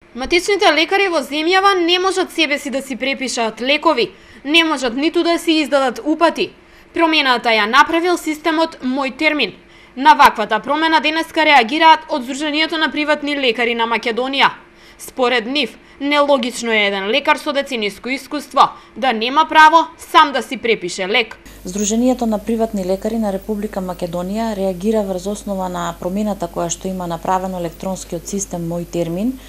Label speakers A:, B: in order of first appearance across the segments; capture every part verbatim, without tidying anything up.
A: Матичните лекари во земјава не можат себе си да си препишаат лекови, не можат ниту да си издадат упати. Промената ја направил системот Мој термин. На ваквата промена денеска реагираат од Сдруженијето на приватни лекари на Македонија. Според нив, нелогично е еден лекар со децениско искуство да нема право сам да си препише лек.
B: Сдруженијето на приватни лекари на Република Македонија реагира врз основа на промената која што има направено електронскиот систем Мој термин,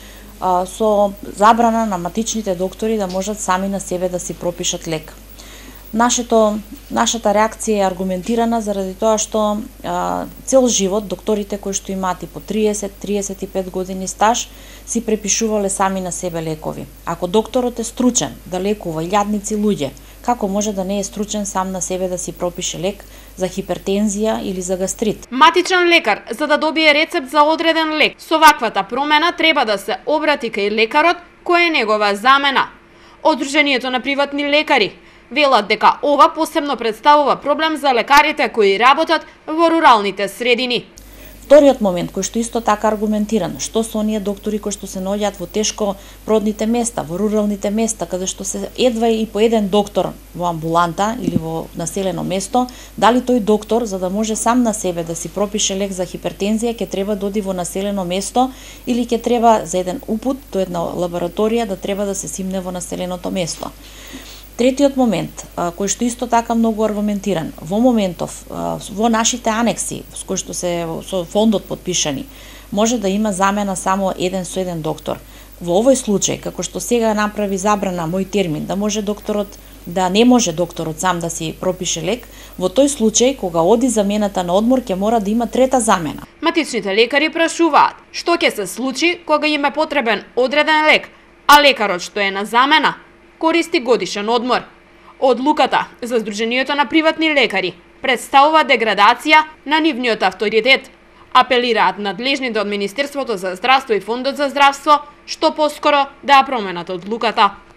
B: со забрана на матичните доктори да можат сами на себе да си пропишат лек. Нашето, нашата реакција е аргументирана заради тоа што а, цел живот докторите кои што имаат и по триесет до триесет и пет години стаж си препишувале сами на себе лекови. Ако докторот е стручен да лекува илјадници луѓе, како може да не е стручен сам на себе да си пропише лек за хипертензија или за гастрит?
A: Матичен лекар, за да добие рецепт за одреден лек, со ваквата промена треба да се обрати кај лекарот кој е негова замена. Од Сдруженијето на приватни лекари велат дека ова посебно представува проблем за лекарите кои работат во руралните средини.
B: Вториот момент кој што исто така аргументиран, што со оние доктори кои што се наоѓаат во тешко продните места, во руралните места, каде што се едва и по еден доктор во амбуланта или во населено место, дали тој доктор за да може сам на себе да си пропише лек за хипертензија ќе треба да оди во населено место или ќе треба за еден упут до една лабораторија да треба да се симне во населеното место. Третиот момент, кој што исто така многу аргументиран, во моментов, во нашите анекси, со кои што се со фондот подпишани, може да има замена само еден со еден доктор. Во овој случај, како што сега направи забрана Мој термин, да може докторот, да не може докторот сам да си пропише лек, во тој случај, кога оди замената на одмор, ќе мора да има трета замена.
A: Матичните лекари прашуваат, што ќе се случи кога им е потребен одреден лек, а лекарот што е на замена користи годишен одмор. Одлуката за Сдруженијето на приватни лекари представува деградација на нивниот авторитет. Апелираат надлежните од Министерството за здравство и Фондот за здравство што поскоро да ја променат одлуката.